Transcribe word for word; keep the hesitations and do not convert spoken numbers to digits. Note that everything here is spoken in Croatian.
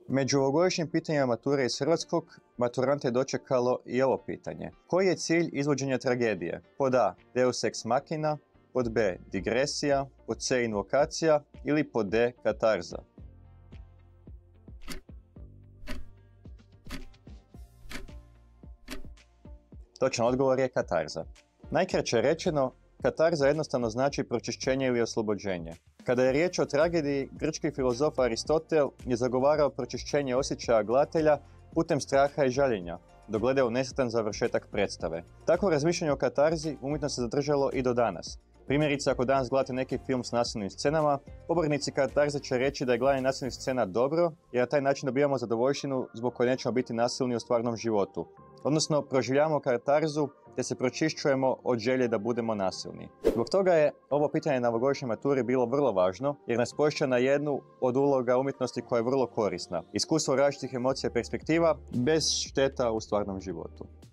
Među ovogodišnjim pitanjima mature iz hrvatskog, maturante je dočekalo i ovo pitanje. Koji je cilj izvođenja tragedije? Pod A. Deus ex machina, pod B. Digresija, pod C. Invokacija ili pod D. Katarza? Točan odgovor je katarza. Najkraće rečeno, katarza jednostavno znači pročišćenje ili oslobođenje. Kada je riječ o tragediji, grčki filozof Aristotel je zagovarao pročišćenje osjećaja gledatelja putem straha i žaljenja, dok gleda u nesretan završetak predstave. Takvo razmišljanje o katarzi umjetno se zadržalo i do danas. Primjerice, ako danas gledate neki film s nasilnim scenama, pobornici katarze će reći da je gledanje nasilnih scena dobro, jer na taj način dobijamo zadovoljštinu zbog koje nećemo biti nasilni u stvarnom životu. Odnosno, proživljavamo katarzu te se pročišćujemo od želje da budemo nasilni. Zbog toga je ovo pitanje na ovogodišnjoj maturi bilo vrlo važno, jer nas podsjeća na jednu od uloga umjetnosti koja je vrlo korisna. Iskustvo različitih emocija i perspektiva bez šteta u stvarnom životu.